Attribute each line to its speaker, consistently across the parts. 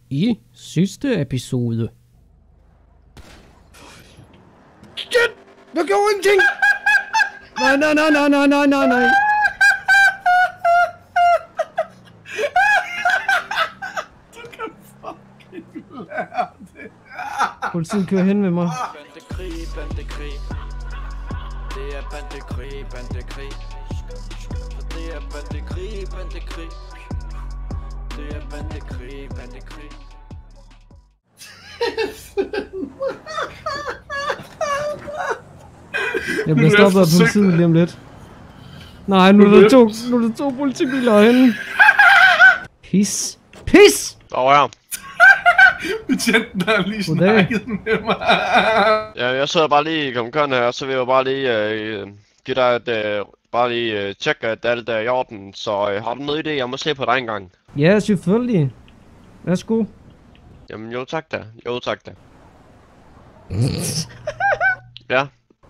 Speaker 1: I sidste episode. Shit! Jeg gjorde ingenting! Nej.
Speaker 2: Du kan fucking lære det.
Speaker 1: Politiet kører hen med mig.
Speaker 3: Bandekrig. Det er bandekrig. Så det er bandekrig. Det er bandekrig.
Speaker 1: Jeg bliver stoppet af politiet lige om lidt. Nej, nu er der to politibiler henne. Pis!
Speaker 4: Ja.
Speaker 2: Betjenten har lige snakket med mig.
Speaker 4: Ja, jeg sidder bare lige i kommentaren her, så vil jeg bare lige give dig et tjekke, at alt er i orden. Så har du noget idé, jeg må se på dig engang?
Speaker 1: Ja, selvfølgelig. Værsgo.
Speaker 4: Jamen jo tak da. Ja.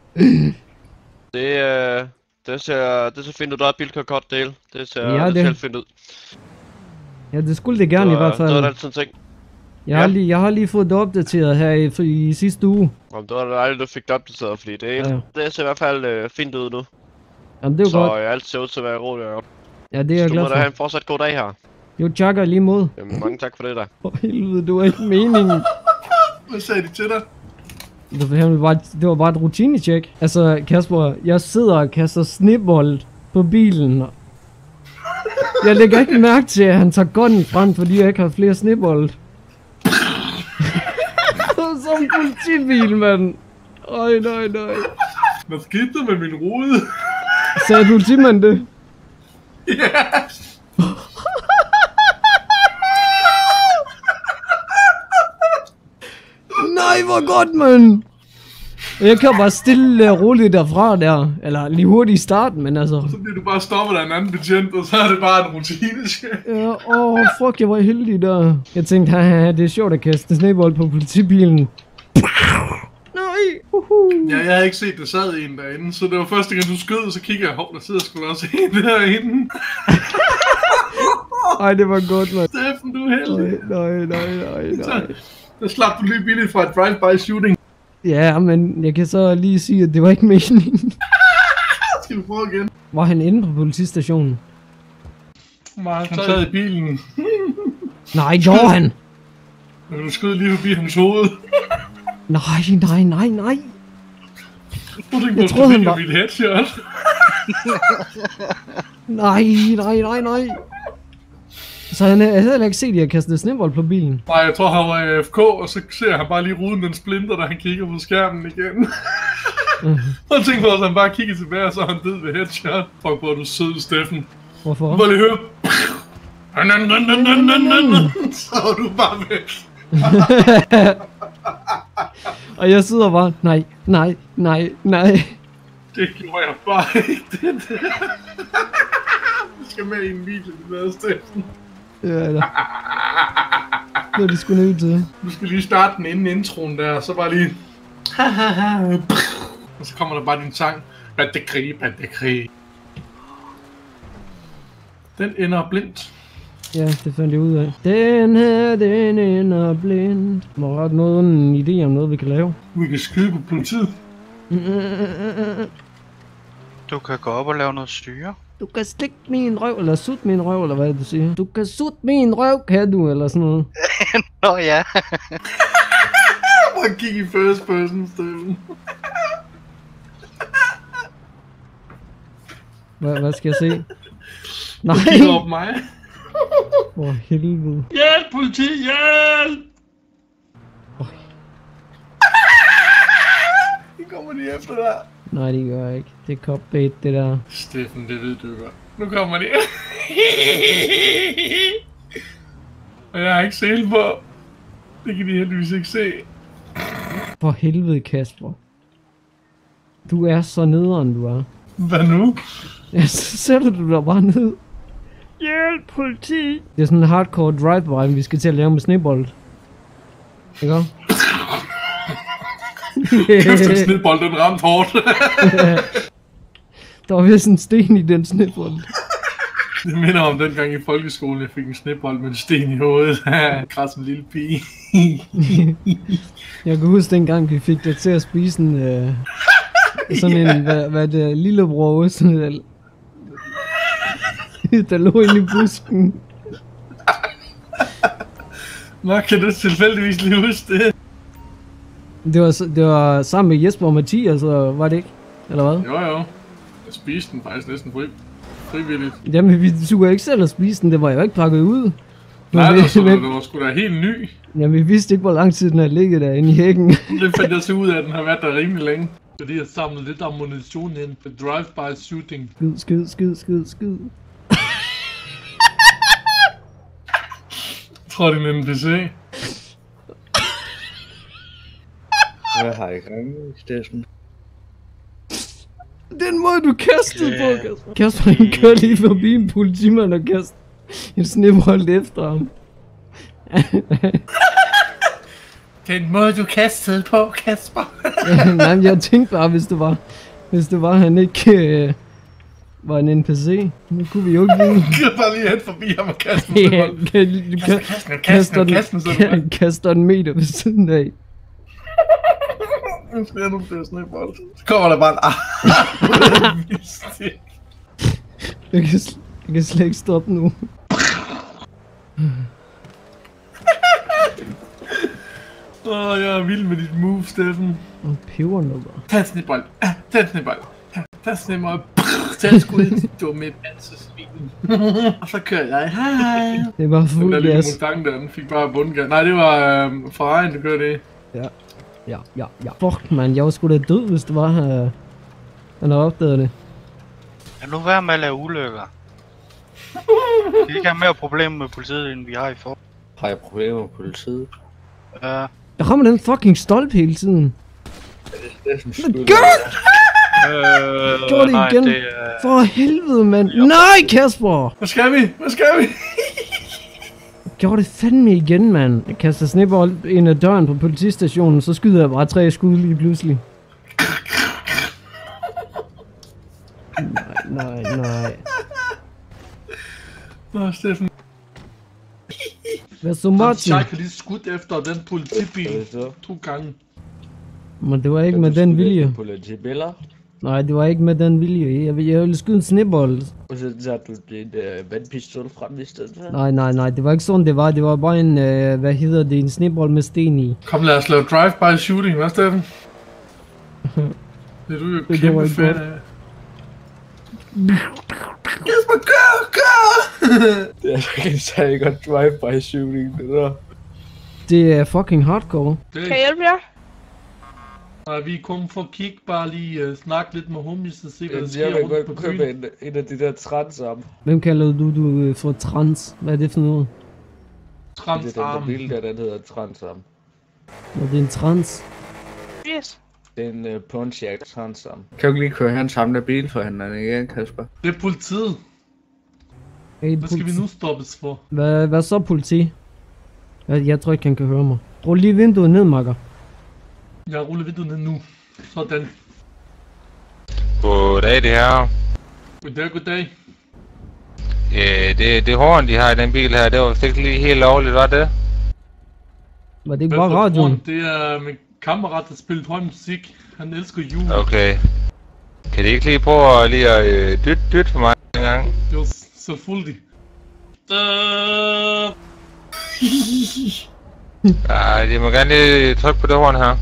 Speaker 4: Det ser fint ud, der er bilkørekort det hele. Det ser helt fint ud.
Speaker 1: Ja, det skulle det gerne i hvert fald.
Speaker 4: Det var altid en ting.
Speaker 1: Jeg har lige fået det opdateret her i sidste uge.
Speaker 4: Jamen, det var da dejligt, du fik det opdateret, fordi det ser i hvert fald fint ud nu.
Speaker 1: Jamen, det er jo godt.
Speaker 4: Så alt ser ud til at være roligt.
Speaker 1: Ja, det er jeg glad for.
Speaker 4: Du må da have en fortsat god dag her.
Speaker 1: Jo, takker lige mod.
Speaker 4: Jamen, mange tak for det da.
Speaker 1: For helvede, det var ikke meningen.
Speaker 2: Hvad sagde de til dig?
Speaker 1: Det var bare et rutinecheck. Altså, Kasper, jeg sidder og kaster snebold på bilen. Jeg lægger ikke mærke til, at han tager gunnen frem, fordi jeg ikke har flere snebold. Som politibil, mand. Nej.
Speaker 2: Hvad skete der med min rude?
Speaker 1: Sagde politimanden det?
Speaker 2: Ja.
Speaker 1: Nej, hvor godt, mand. Jeg kan bare stille roligt derfra der. Eller lige hurtigt i starten, men altså.
Speaker 2: Så bliver du bare stoppet af en anden betjent, og så er det bare en rutine.
Speaker 1: Ja, fuck, jeg var heldig der. Jeg tænkte, haha, det er sjovt at kaste snebold på politibilen. Nej.
Speaker 2: Ja, jeg havde ikke set, der sad en derinde, så det var første gang, du skød, så kigger jeg, hov, der sidder sgu da også en derinde.
Speaker 1: Ej, det var godt, mand.
Speaker 2: Steffen, du er heldig.
Speaker 1: Nej.
Speaker 2: Så slap du lige billigt fra et drive-by shooting.
Speaker 1: Ja, men jeg kan så lige sige, at det var ikke meningen.
Speaker 2: Skal du prøve igen?
Speaker 1: Var han inde på politistationen?
Speaker 2: Han sad i bilen.
Speaker 1: Nej, gjorde han?
Speaker 2: Men du skød lige forbi hans hoved.
Speaker 1: Nej.
Speaker 2: Jeg troede han var mit headshot.
Speaker 1: Nej. Så han havde heller ikke set, at jeg kastede snebold på bilen.
Speaker 2: Nej, jeg tror han var AFK, og så ser han bare lige ruden den splinter, da han kigger på skærmen igen. Og jeg tænkte på, at han bare kigger tilbage, og så er han død ved headshot. Fuck, hvor er du sød, Steffen.
Speaker 1: Hvorfor?
Speaker 2: Må lige høre. Så er du bare væk.
Speaker 1: Og jeg sidder bare, nej.
Speaker 2: Det gjorde jeg bare ikke, det der. Du skal med i en video, det der, Steffen.
Speaker 1: Ja, da. Det er de sgu nødt til.
Speaker 2: Du skal lige starte den inden introen der, så bare lige... Og så kommer der bare din sang. Bandekrig. Den ender blindt.
Speaker 1: Ja, det fandt jeg ud af. Den ender blind. Må ret noget en idé om noget, vi kan lave.
Speaker 2: Vi kan skyde på politiet.
Speaker 5: Du kan gå op og lave noget styre.
Speaker 1: Du kan stikke min røv, eller sutte min røv, eller hvad du siger. Du kan sutte min røv, kan du, eller sådan noget.
Speaker 5: Nå ja.
Speaker 2: Bare kig i first person, Steffen.
Speaker 1: Hvad skal jeg se? Nej!
Speaker 2: Kig op mig.
Speaker 1: For helvede.
Speaker 2: Hjælp, politi, hjælp! De kommer lige efter dig.
Speaker 1: Nej, det gør jeg ikke. Det er copbait, det der.
Speaker 2: Steffen, det ved du godt. Nu kommer de. Og jeg har ikke sele på. Det kan de heldigvis ikke se.
Speaker 1: For helvede, Kasper. Du er så nederen, du er.
Speaker 2: Hvad nu?
Speaker 1: Ja, så sætter du dig bare ned. Hjælp, politi! Det er sådan en hardcore drive-by, vi skal til at lave med snebold. Ikke også?
Speaker 2: Kæft, den snebold, den ramte hårdt.
Speaker 1: Der var vist en sten i den snebold.
Speaker 2: Det minder om dengang i folkeskolen, jeg fik en snebold med en sten i hovedet. Kras en lille pige.
Speaker 1: Jeg kan huske dengang, vi fik dig til at spise en... sådan en, hvad det lillebror sådan der lå inde i busken.
Speaker 2: Nå, kan du tilfældigvis lige huske det?
Speaker 1: Det var sammen med Jesper og Mathias, så var det ikke? Eller hvad?
Speaker 2: Jo. Jeg spiste den faktisk næsten frivilligt.
Speaker 1: Jamen, vi turde ikke selv at spise den, det var jo ikke pakket ud.
Speaker 2: Nej, det var sgu da helt ny.
Speaker 1: Jamen, vi vidste ikke, hvor lang tid den havde ligget derinde i hækken.
Speaker 2: Det fandt jeg så ud af, at den har været der rimelig længe. Fordi jeg samlede lidt ammunition ind for drive-by shooting.
Speaker 1: Skyd.
Speaker 2: Jeg tror, det er en NPC.
Speaker 6: Hvad har I gang i, Steffen?
Speaker 1: Den måde, du kastede på, Kasper. Kasper, han kører lige forbi en politimand og kaster en snebold efter ham.
Speaker 2: Den måde, du kastede på, Kasper.
Speaker 1: Nej, men jeg tænkte bare, hvis det var han ikke var en NPC. Nu kunne vi jo ikke vide.
Speaker 2: Du kan bare lige hen forbi ham og kaste den.
Speaker 1: Kaster en meter ved siden af.
Speaker 2: Nu skal jeg nu flere snebold. Så kommer der bare en
Speaker 1: Jeg kan slet ikke stoppe nu.
Speaker 2: Jeg er vild med dit move, Steffen.
Speaker 1: Og pebernødder.
Speaker 2: Tag en snebold. Tag en snebold. Tag en snebold. Tag en skud i dit dumme pansesvin. Og så kører jeg. Hej.
Speaker 1: Det var
Speaker 2: Den
Speaker 1: fuld
Speaker 2: der lille
Speaker 1: gas.
Speaker 2: Mustang der, den fik bare bundgas. Nej, det var Ferrari'en, der kørte det.
Speaker 1: Ja. Fuck, man. Jeg var sgu da død, hvis det var han havde opdaget det.
Speaker 5: Lad nu være med at lave ulykker. Vi ikke har mere problemer med politiet, end vi har i for.
Speaker 6: Har jeg problemer med politiet?
Speaker 1: Der kommer den fucking stolpe hele tiden.
Speaker 6: Steffen skyld.
Speaker 1: Gjorde det igen. For helvede, mand. Nej, Kasper!
Speaker 2: Hvad skal vi?
Speaker 1: Gjorde det fandme igen, mand. Jeg kaster snebold ind ad døren på politistationen, så skyder jeg bare 3 skud lige pludselig. Nej.
Speaker 2: Nå, Steffen.
Speaker 1: Hvad så, Martin?
Speaker 2: Jeg kan lige skudt efter den politibil 2 gange.
Speaker 1: Men det var ikke med den vilje.
Speaker 6: Politibiler?
Speaker 1: Nej, det var ikke med den vilje. Jeg ville skyde en snebold.
Speaker 6: Og så satte du din vandpistol frem i stedet for?
Speaker 1: Nej, det var ikke sådan det var. Det var bare en, en snebold med sten i.
Speaker 2: Kom, lad os lave drive-by shooting, hvad, Steffen? Det er du jo kæmpe fan af. Kasper, gør!
Speaker 6: Det er ikke særlig godt drive-by shooting, det der.
Speaker 1: Det er fucking hardcore.
Speaker 7: Kan jeg hjælpe jer?
Speaker 2: Nej, vi er kommet for at kigge, bare lige snakke lidt med homies og se, hvad der sker
Speaker 6: Jeg vil
Speaker 2: rundt på
Speaker 6: godt købe
Speaker 2: byen.
Speaker 6: en af de der trans om.
Speaker 1: Hvem kalder du for trans? Hvad er det for noget?
Speaker 6: Det er den der
Speaker 2: Transarm.
Speaker 6: bil der, den hedder trans om.
Speaker 1: Nå, det er en trans.
Speaker 7: Yes.
Speaker 6: Det er en Pontiac trans om. Kan du ikke lige køre hen sammen med bilforhandleren igen, Kasper?
Speaker 2: Det er politiet.
Speaker 1: Hey,
Speaker 2: Hvad skal vi nu stoppes for?
Speaker 1: Hvad så, politi? Jeg tror ikke, han kan høre mig. Rul lige vinduet ned, makker.
Speaker 2: Jeg ruller vinduet ned nu. Sådan.
Speaker 8: Goddag, det her.
Speaker 2: Goddag.
Speaker 8: Det horn, de har i den bil her, det var vist ikke lige helt lovligt, var det?
Speaker 1: Var det ikke bare radioen?
Speaker 2: Det er min kammerat, der spillede høj musik. Han elsker jul.
Speaker 8: Okay. Kan de ikke lige prøve at lige at dytte for mig en gang?
Speaker 2: Jo, selvfølgelig.
Speaker 8: Ja, de må gerne lige trykke på det horn her.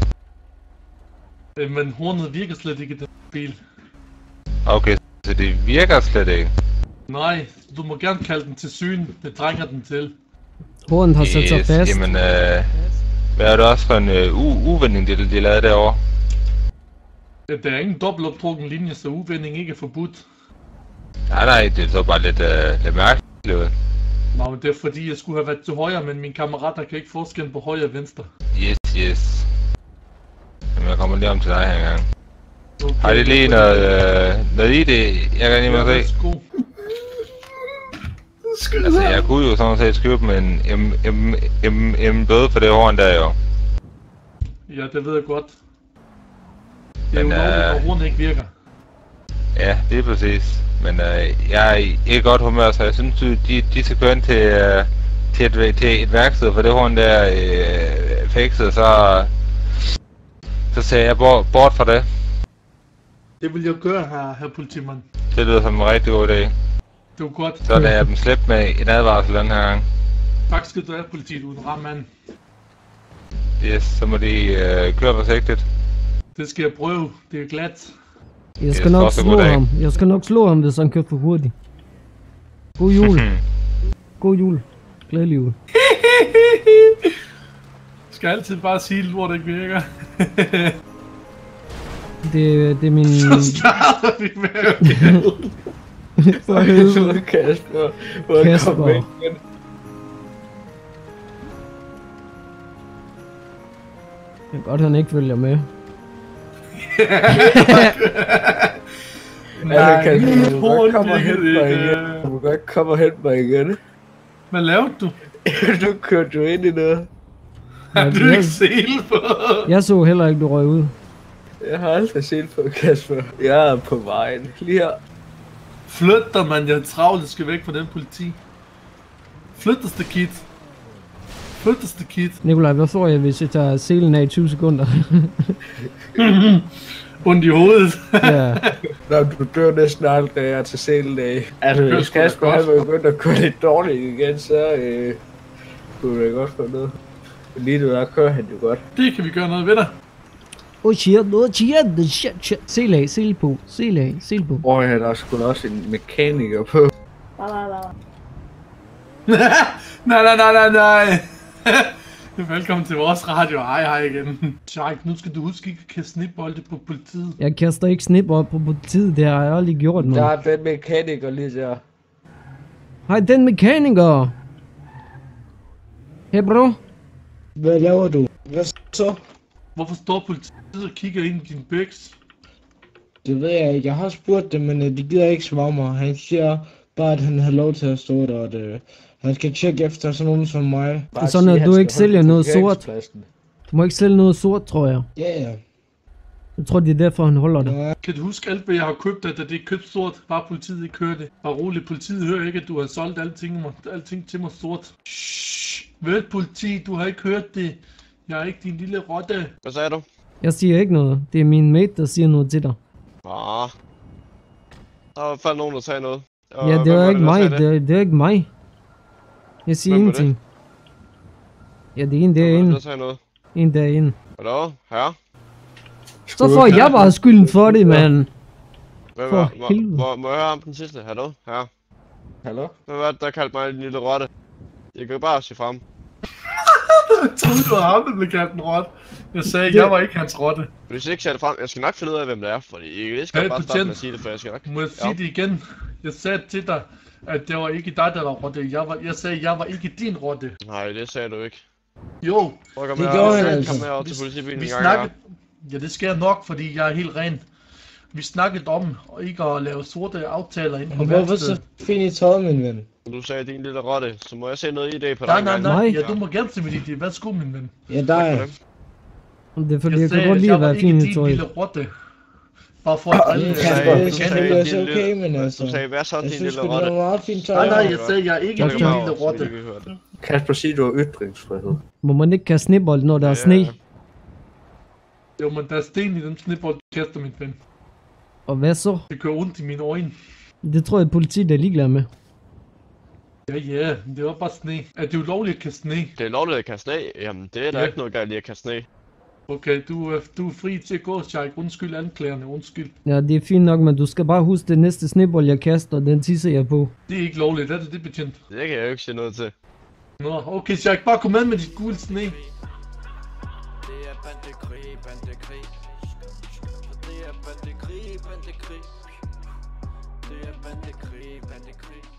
Speaker 2: Men hornet virker slet ikke i den bil.
Speaker 8: Okay, så det virker slet ikke.
Speaker 2: Nej, du må gerne kalde den til syn. Det trænger den til.
Speaker 1: Hornet har sat sig fast.
Speaker 8: Jamen, hvad er det også for en uvending, de lavede derovre?
Speaker 2: Der er ingen dobbeltoptrukken linje, så uvending ikke er forbudt.
Speaker 8: Nej, det så bare lidt mærkeligt ud.
Speaker 2: Nå, men det er fordi, jeg skulle have været til højre, men min kammerater kan ikke forskelle på højre og venstre.
Speaker 8: Yes. Jamen, jeg kommer lige om til dig her engang.
Speaker 2: Okay,
Speaker 8: har de lige noget ID, jeg kan lige med se? Altså, jeg kunne jo sådan set købe med en bøde for det horn der jo.
Speaker 2: Ja, det ved jeg godt. Det er jo lovligt, når hornet ikke virker.
Speaker 8: Ja, det er præcis. Men jeg er ikke godt humør, så jeg synes, de skal køre ind til et værksted for det horn der fikset, så ser jeg bort fra det.
Speaker 2: Det vil jeg gøre, herr politimand.
Speaker 8: Det lyder som en rigtig god idé.
Speaker 2: Det var godt.
Speaker 8: Så lader jeg dem slippe med en advarsel den her gang.
Speaker 2: Tak skal du have, politiet, uden rammand.
Speaker 8: Yes, så må de køre forsigtigt.
Speaker 2: Det skal jeg prøve. Det er glat.
Speaker 1: Jeg skal nok slå ham. Jeg skal nok slå ham, hvis han kører for hurtigt. God jul. God jul. Glædelig jul.
Speaker 2: Skal altid bare sige lort, ikke virker.
Speaker 1: Det er min...
Speaker 2: Så starter vi med at
Speaker 1: For helvede.
Speaker 6: Kasper.
Speaker 1: Kasper. Det er godt, han ikke følger med.
Speaker 6: Nej, Kasper, du må godt komme og hente mig igen. Du må godt komme og hente mig igen.
Speaker 2: Hvad lavede du?
Speaker 6: Du kørte jo ind i noget.
Speaker 2: Har du ikke set på?
Speaker 1: Jeg så heller ikke, du røg ud.
Speaker 6: Jeg har aldrig set på, Kasper. Jeg er på vejen. Lige her.
Speaker 2: Flyt dig, mand. Jeg er travlt. Jeg skal væk fra den politi. Flyt dig, stakit. Flyt dig, stakit.
Speaker 1: Nikolaj, hvad får jeg, hvis jeg tager selen af i 20 sekunder?
Speaker 2: Ondt i hovedet.
Speaker 1: Ja.
Speaker 6: Nå, du dør næsten aldrig, jeg er til selen af. Altså, hvis Kasper han var begyndt at køre lidt dårligt igen, så kunne det godt få noget. Men lige nu der kører han jo godt.
Speaker 2: Det kan vi gøre noget ved dig.
Speaker 1: Shit. Sel af, sel på, sel af, sel på.
Speaker 6: Åh, ja, der er sgu også en mekaniker på.
Speaker 2: Nej. Velkommen til vores radio. Hej igen. Jack, nu skal du huske ikke at kaste snibbolde på politiet.
Speaker 1: Jeg kaster ikke snibbold på politiet, det har jeg aldrig gjort, man.
Speaker 6: Der er den mekaniker lige der.
Speaker 1: Hej, den mekaniker. Hey, bro.
Speaker 9: Hvad laver du? Hvad så?
Speaker 2: Hvorfor står politiet og kigger ind i din bæks?
Speaker 9: Det ved jeg ikke. Jeg har spurgt dem, men de gider ikke svare mig. Han siger bare, at han har lov til at stå der, og han skal tjekke efter sådan nogen som mig.
Speaker 1: Det er sådan, at du ikke sælger noget sort. Du må ikke sælge noget sort, tror jeg.
Speaker 9: Ja.
Speaker 1: Jeg tror, det er derfor, han holder det.
Speaker 2: Ja. Kan du huske alt, hvad jeg har købt, at det er købt sort? Bare politiet ikke hører det. Bare roligt, politiet hører ikke, at du har solgt alting til mig sort. Shhh. Ved politi, du har ikke hørt det. Jeg er ikke din lille rotte.
Speaker 4: Hvad sagde du?
Speaker 1: Jeg siger ikke noget. Det er min mate, der siger noget til dig.
Speaker 4: Ah. Der var i hvert fald nogen, der sagde noget.
Speaker 1: Ja, det er ikke mig. Det er ikke mig. Jeg siger ingenting. Ja, det er en derinde.
Speaker 4: Der sagde noget.
Speaker 1: En derinde.
Speaker 4: Hallo? Herre?
Speaker 1: Så får jeg bare skylden for det, mand. For helvede.
Speaker 4: Må jeg høre om den sidste? Hallo? Herre?
Speaker 6: Hallo?
Speaker 4: Hvad var det, der kaldte mig en lille rotte? Jeg kan jo bare sige frem.
Speaker 2: Jeg troede, du var ham, der blev kaldt en rotte. Jeg sagde, jeg var ikke hans rotte.
Speaker 4: Hvis jeg ikke ser det frem, jeg skal nok finde ud af, hvem det er, fordi jeg skal bare starte med at sige det, for jeg skal nok...
Speaker 2: Må jeg sige det igen? Jeg sagde til dig, at det var ikke dig, der var rotte. Jeg sagde, jeg var ikke din rotte.
Speaker 4: Nej, det sagde du ikke.
Speaker 2: Jo.
Speaker 9: Det gjorde han altså.
Speaker 4: Kom med op til politibilen
Speaker 2: vi
Speaker 4: en gang.
Speaker 2: snakkede... Ja, det skal jeg nok, fordi jeg er helt ren. Vi snakkede om ikke at lave sorte aftaler inden på
Speaker 9: værkstedet. Hvorfor så fint i tøjet, min ven?
Speaker 4: Du sagde din lille rotte, så må jeg se noget ID på dig.
Speaker 2: Nej. Ja, du må gerne se mit ID. Værsgo, min ven.
Speaker 9: Ja, der er.
Speaker 1: Det er fordi, jeg kan godt lide at være fin i tøjet.
Speaker 2: Jeg sagde, rotte. Bare for at alle...
Speaker 9: okay, men altså...
Speaker 4: Du sagde, hvad så din lille rotte?
Speaker 9: Jeg synes, det var meget fint tøj.
Speaker 2: Nej, jeg sagde, jeg er ikke en lille rotte.
Speaker 6: Kasper, sig du har ytringsfrihed.
Speaker 1: Må man ikke kaste snebold, når der er sne?
Speaker 2: Jo, men der er sten i den snebold, du kaster, min ven.
Speaker 1: Og hvad så?
Speaker 2: Det gør ondt i mine øjne.
Speaker 1: Det tror jeg, politiet er ligeglad med.
Speaker 2: Ja, det var bare sne. Er det ulovligt at kaste sne?
Speaker 4: Det er lovligt at kaste sne? Jamen, det er der ikke noget galt i at kaste sne.
Speaker 2: Okay, du er fri til at gå, Shike. Undskyld anklagerne, undskyld.
Speaker 1: Ja, det er fint nok, men du skal bare huske, det næste snebold, jeg kaster, den tisser jeg på.
Speaker 2: Det er ikke lovligt, er det betjent?
Speaker 4: Det kan jeg jo ikke sige noget til.
Speaker 2: Nå, okay, Shike, bare kom med dit gule sne.
Speaker 3: Det er bandekrig. Det er bandekrig. Det er bandekrig.